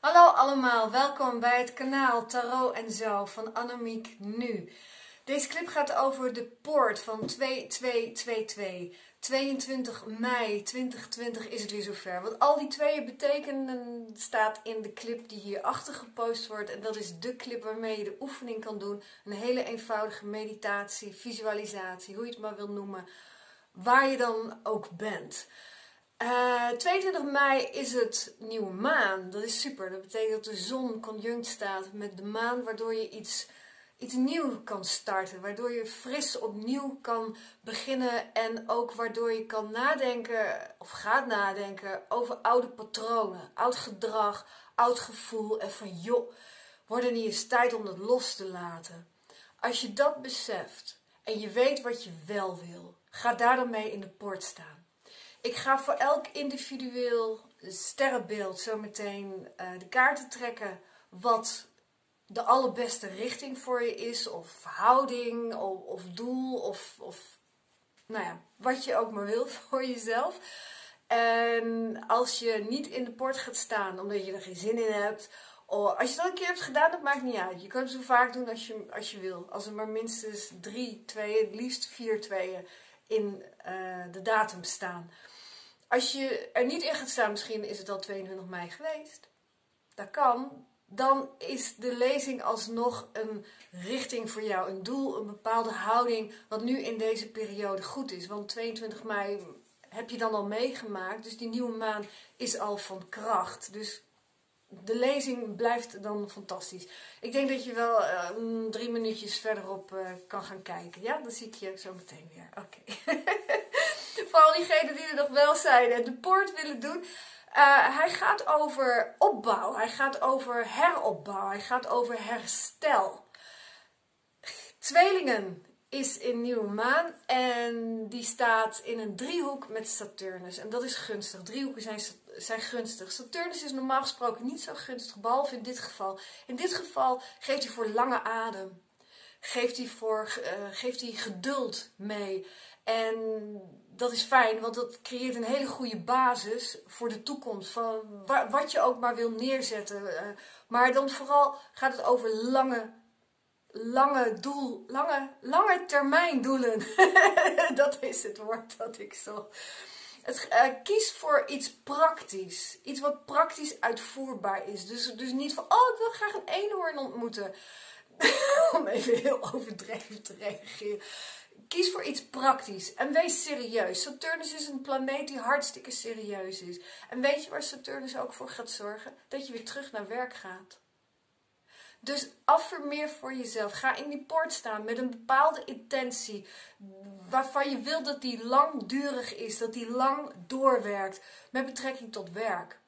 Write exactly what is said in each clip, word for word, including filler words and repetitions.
Hallo allemaal, welkom bij het kanaal Tarot en Zo van Annemiek Nu. Deze clip gaat over de poort van twee twee twee twee. tweeëntwintig mei tweeduizend twintig is het weer zover. Wat al die tweeën betekenen staat in de clip die hierachter gepost wordt. En dat is de clip waarmee je de oefening kan doen. Een hele eenvoudige meditatie, visualisatie, hoe je het maar wil noemen. Waar je dan ook bent. Uh, tweeëntwintig mei is het nieuwe maan. Dat is super. Dat betekent dat de zon conjunct staat met de maan, waardoor je iets, iets nieuws kan starten. Waardoor je fris opnieuw kan beginnen en ook waardoor je kan nadenken, of gaat nadenken, over oude patronen, oud gedrag, oud gevoel. En van joh, wordt het niet eens tijd om dat los te laten. Als je dat beseft en je weet wat je wel wil, ga daar dan mee in de poort staan. Ik ga voor elk individueel sterrenbeeld zometeen uh, de kaarten trekken wat de allerbeste richting voor je is, of houding, of, of doel, of, of nou ja, wat je ook maar wil voor jezelf. En als je niet in de poort gaat staan omdat je er geen zin in hebt, of als je dat een keer hebt gedaan, dat maakt niet uit. Je kunt het zo vaak doen als je, als je wil. Als er maar minstens drie tweeën, het liefst vier tweeën in uh, de datum staan. Als je er niet in gaat staan, misschien is het al tweeëntwintig mei geweest. Dat kan. Dan is de lezing alsnog een richting voor jou. Een doel, een bepaalde houding. Wat nu in deze periode goed is. Want tweeëntwintig mei heb je dan al meegemaakt. Dus die nieuwe maan is al van kracht. Dus de lezing blijft dan fantastisch. Ik denk dat je wel uh, drie minuutjes verderop uh, kan gaan kijken. Ja, dan zie ik je zo meteen weer. Oké. Okay. Voor al diegenen die er nog wel zijn en de poort willen doen. Uh, hij gaat over opbouw. Hij gaat over heropbouw. Hij gaat over herstel. Tweelingen is in nieuwe maan. En die staat in een driehoek met Saturnus. En dat is gunstig. Driehoeken zijn, zijn gunstig. Saturnus is normaal gesproken niet zo gunstig. Behalve in dit geval. In dit geval geeft hij voor lange adem. Geeft hij, voor, uh, geeft hij geduld mee. En dat is fijn, want dat creëert een hele goede basis voor de toekomst. Van wat je ook maar wil neerzetten. Maar dan vooral gaat het over lange, lange doel, lange, lange termijn doelen. Dat is het woord dat ik zo. Het, uh, kies voor iets praktisch. Iets wat praktisch uitvoerbaar is. Dus, dus niet van, oh ik wil graag een eenhoorn ontmoeten. Om even heel overdreven te reageren. Kies voor iets praktisch en wees serieus. Saturnus is een planeet die hartstikke serieus is. En weet je waar Saturnus ook voor gaat zorgen? Dat je weer terug naar werk gaat. Dus affirmeer voor jezelf. Ga in die poort staan met een bepaalde intentie. Waarvan je wilt dat die langdurig is. Dat die lang doorwerkt. Met betrekking tot werk.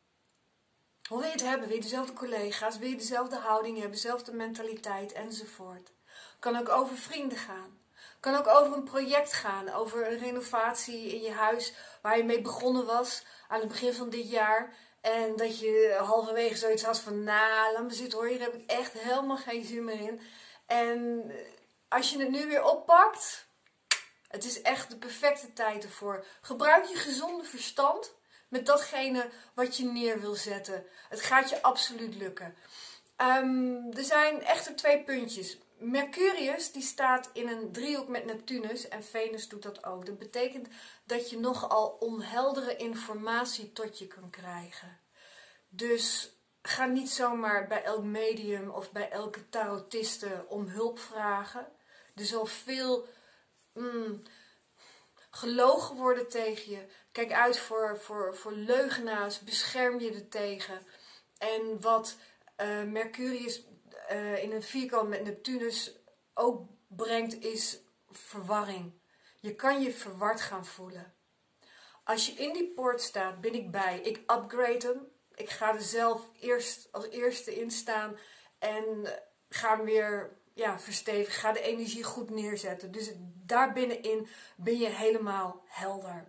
Hoe wil je het hebben? Wil je dezelfde collega's? Wil je dezelfde houding hebben? Dezelfde mentaliteit? Enzovoort. Kan ook over vrienden gaan. Kan ook over een project gaan, over een renovatie in je huis waar je mee begonnen was aan het begin van dit jaar. En dat je halverwege zoiets had van, nou, laat me zitten hoor, hier heb ik echt helemaal geen zin meer in. En als je het nu weer oppakt, het is echt de perfecte tijd ervoor. Gebruik je gezonde verstand met datgene wat je neer wil zetten. Het gaat je absoluut lukken. Um, er zijn echter twee puntjes. Mercurius die staat in een driehoek met Neptunus en Venus doet dat ook. Dat betekent dat je nogal onheldere informatie tot je kan krijgen. Dus ga niet zomaar bij elk medium of bij elke tarotiste om hulp vragen. Er zal veel mm, gelogen worden tegen je. Kijk uit voor, voor, voor leugenaars, bescherm je er tegen. En wat uh, Mercurius Uh, in een vierkant met Neptunus ook brengt is verwarring. Je kan je verward gaan voelen. Als je in die poort staat, ben ik bij. Ik upgrade hem. Ik ga er zelf eerst als eerste in staan en ga hem weer ja, verstevigen. Ga de energie goed neerzetten. Dus daar binnenin ben je helemaal helder.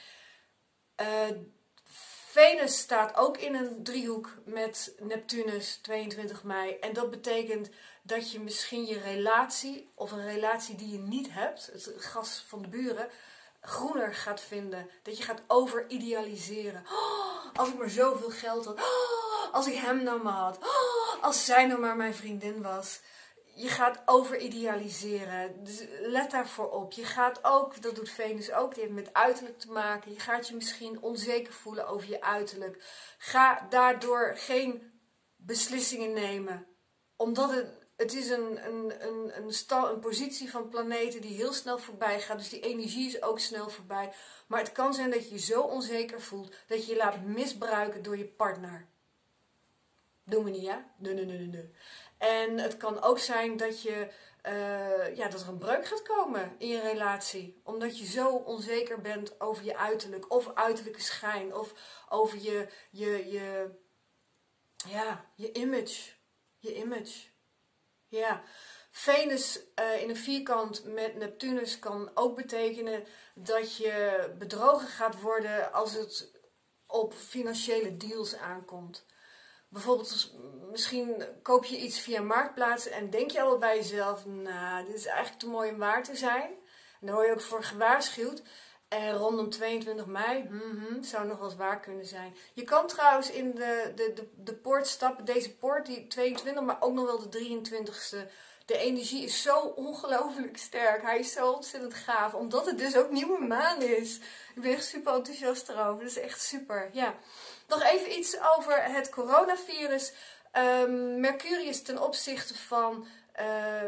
Uh, Venus staat ook in een driehoek met Neptunus tweeëntwintig mei. En dat betekent dat je misschien je relatie, of een relatie die je niet hebt, het gas van de buren, groener gaat vinden. Dat je gaat overidealiseren. Oh, als ik maar zoveel geld had. Oh, Oh, als ik hem nou maar had. Oh, als zij nou maar mijn vriendin was. Je gaat overidealiseren. Dus let daarvoor op. Je gaat ook, dat doet Venus ook, die heeft met uiterlijk te maken. Je gaat je misschien onzeker voelen over je uiterlijk. Ga daardoor geen beslissingen nemen. Omdat het, het is een, een, een, een, stal, een positie van planeten die heel snel voorbij gaat. Dus die energie is ook snel voorbij. Maar het kan zijn dat je je zo onzeker voelt dat je je laat misbruiken door je partner. Doen we niet, hè? Nee, nee, nee, nee. En het kan ook zijn dat, je, uh, ja, dat er een breuk gaat komen in je relatie. Omdat je zo onzeker bent over je uiterlijk. Of uiterlijke schijn. Of over je, je, je, ja, je image. Je image. Ja. Venus uh, in een vierkant met Neptunus kan ook betekenen dat je bedrogen gaat worden als het op financiële deals aankomt. Bijvoorbeeld, misschien koop je iets via Marktplaats en denk je al bij jezelf, nou, dit is eigenlijk te mooi om waar te zijn. En daar word je ook voor gewaarschuwd. En rondom tweeëntwintig mei, mm-hmm, zou nog wel eens waar kunnen zijn. Je kan trouwens in de, de, de, de poort stappen, deze poort, die tweeëntwintig, maar ook nog wel de drieëntwintigste. De energie is zo ongelooflijk sterk. Hij is zo ontzettend gaaf, omdat het dus ook nieuwe maan is. Ik ben echt super enthousiast erover, dat is echt super, ja. Nog even iets over het coronavirus. Um, Mercurius ten opzichte van... Uh,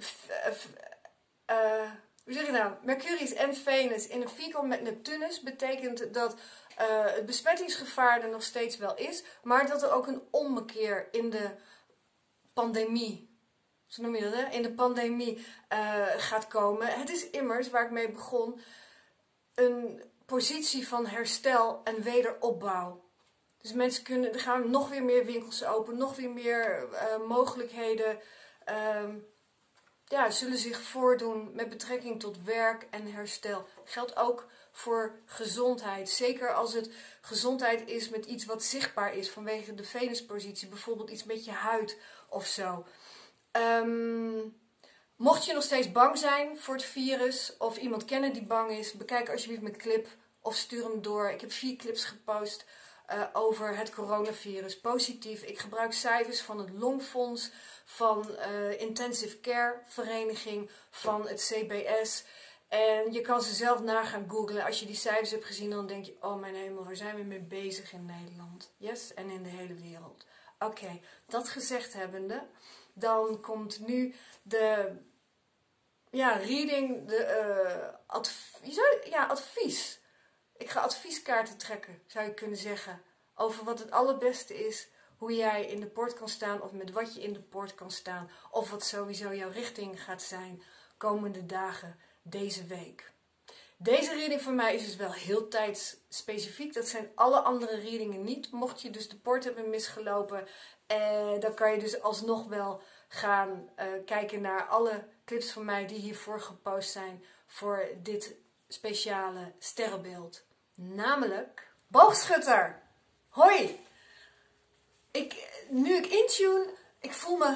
uh, hoe zeg je nou? Mercurius en Venus in een vierkant met Neptunus betekent dat uh, het besmettingsgevaar er nog steeds wel is. Maar dat er ook een ommekeer in de pandemie... Zo noem je dat, hè? In de pandemie uh, gaat komen. Het is immers, waar ik mee begon, een positie van herstel en wederopbouw. Dus mensen kunnen, er gaan nog weer meer winkels open, nog weer meer uh, mogelijkheden uh, ja, zullen zich voordoen met betrekking tot werk en herstel. Geldt ook voor gezondheid. Zeker als het gezondheid is met iets wat zichtbaar is vanwege de Venuspositie. Bijvoorbeeld iets met je huid of zo. Um, mocht je nog steeds bang zijn voor het virus of iemand kennen die bang is, bekijk alsjeblieft mijn clip of stuur hem door. Ik heb vier clips gepost uh, over het coronavirus. Positief. Ik gebruik cijfers van het Longfonds, van uh, Intensive Care Vereniging, van het C B S. En je kan ze zelf na gaan googlen. Als je die cijfers hebt gezien, dan denk je, oh mijn hemel, waar zijn we mee bezig in Nederland? Yes, en in de hele wereld. Oké, okay, dat gezegd hebbende, dan komt nu de ja, reading, de uh, advies, ja, advies. Ik ga advieskaarten trekken, zou je kunnen zeggen, over wat het allerbeste is, hoe jij in de poort kan staan of met wat je in de poort kan staan. Of wat sowieso jouw richting gaat zijn komende dagen, deze week. Deze reading voor mij is dus wel heel tijdsspecifiek. Dat zijn alle andere readingen niet. Mocht je dus de poort hebben misgelopen, eh, dan kan je dus alsnog wel gaan uh, kijken naar alle clips van mij die hiervoor gepost zijn voor dit speciale sterrenbeeld. Namelijk boogschutter. Hoi! Ik, nu ik intune, ik voel me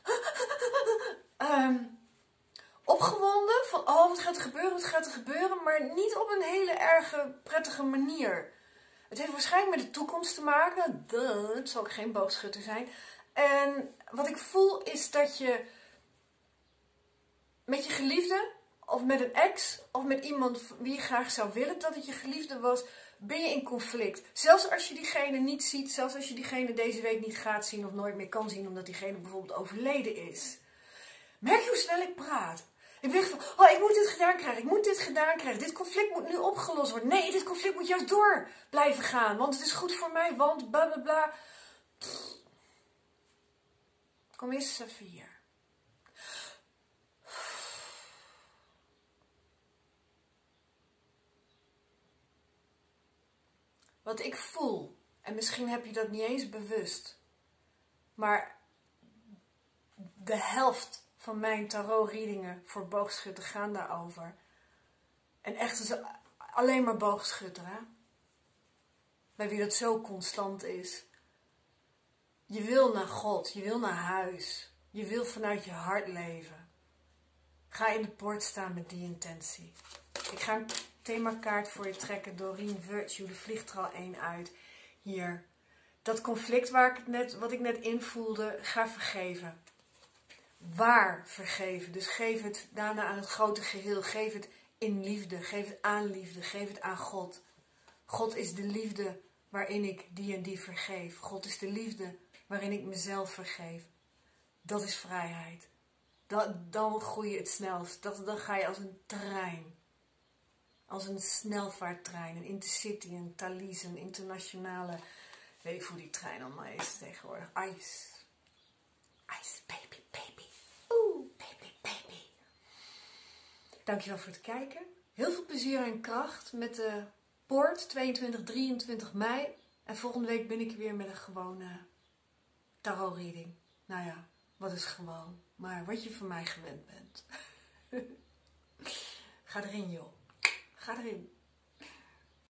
um, opgewonden van oh wat gaat er gebeuren, wat gaat er gebeuren, maar niet op een hele erge prettige manier. Het heeft waarschijnlijk met de toekomst te maken, duh, het zal ook geen boogschutter zijn. En wat ik voel is dat je met je geliefde, of met een ex, of met iemand wie je graag zou willen dat het je geliefde was, ben je in conflict. Zelfs als je diegene niet ziet, zelfs als je diegene deze week niet gaat zien of nooit meer kan zien omdat diegene bijvoorbeeld overleden is. Merk je hoe snel ik praat? Ik denk van, oh ik moet dit gedaan krijgen, ik moet dit gedaan krijgen, dit conflict moet nu opgelost worden. Nee, dit conflict moet juist door blijven gaan, want het is goed voor mij, want bla bla bla. Pff. Kom eens even hier. Wat ik voel, en misschien heb je dat niet eens bewust, maar de helft van mijn tarot-readingen voor boogschutter gaan daarover. En echt is alleen maar boogschutter, hè? Bij wie dat zo constant is. Je wil naar God, je wil naar huis, je wil vanuit je hart leven. Ga in de poort staan met die intentie. Ik ga een themakaart voor je trekken, Doreen Virtue, de vliegt er al één uit. Hier, dat conflict waar ik het net, wat ik net invoelde, ga vergeven. Waar vergeven. Dus geef het daarna aan het grote geheel. Geef het in liefde. Geef het aan liefde. Geef het aan God. God is de liefde waarin ik die en die vergeef. God is de liefde waarin ik mezelf vergeef. Dat is vrijheid. Dat, dan groei je het snelst. Dat, dan ga je als een trein. Als een snelvaarttrein. Een intercity, een Thalys, een internationale... Weet ik hoe die trein allemaal is tegenwoordig. Ice. Ice, baby, baby. Oeh, baby, baby. Dankjewel voor het kijken. Heel veel plezier en kracht met de Poort tweeëntwintig, drieëntwintig mei. En volgende week ben ik weer met een gewone tarot reading. Nou ja, wat is gewoon. Maar wat je van mij gewend bent. Ga erin, joh. Ga erin.